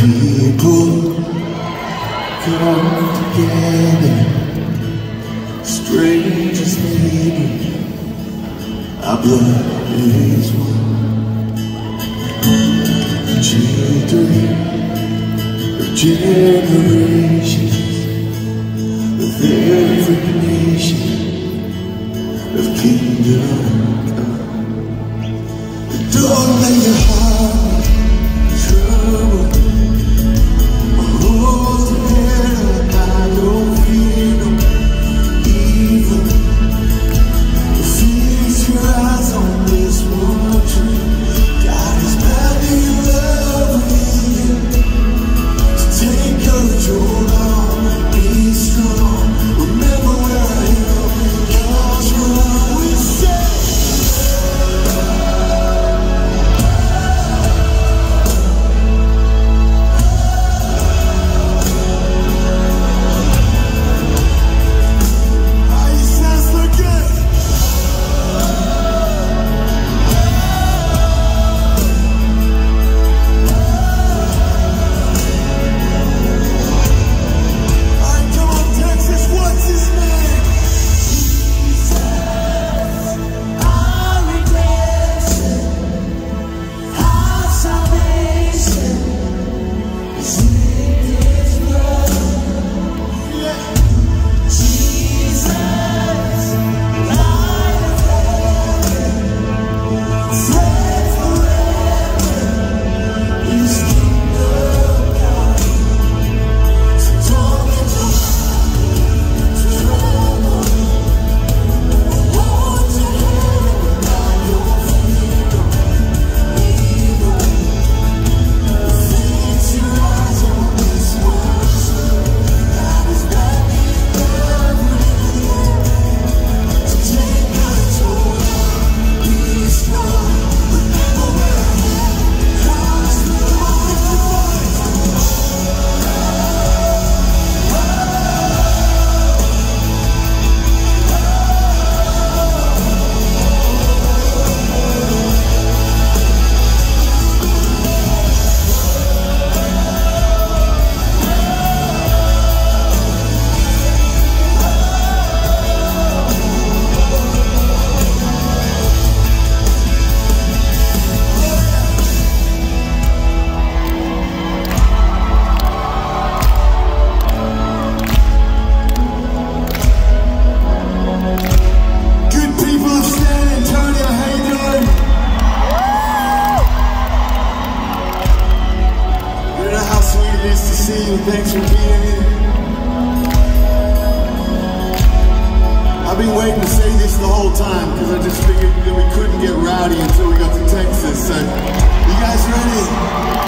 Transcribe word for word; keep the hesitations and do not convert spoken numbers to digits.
people come together, strangers neighbors, our blood is one. Children of generations, of every nation, of kingdom come. Don't let your heart be troubled. Hold your head high, don't fear no evil. Fix your eyes on this one truth. God is madly in love with you. So take control on, be strong. Remember where I am when it comes from. We say thanks for being here. I've been waiting to say this the whole time because I just figured that we couldn't get rowdy until we got to Texas. So, you guys ready?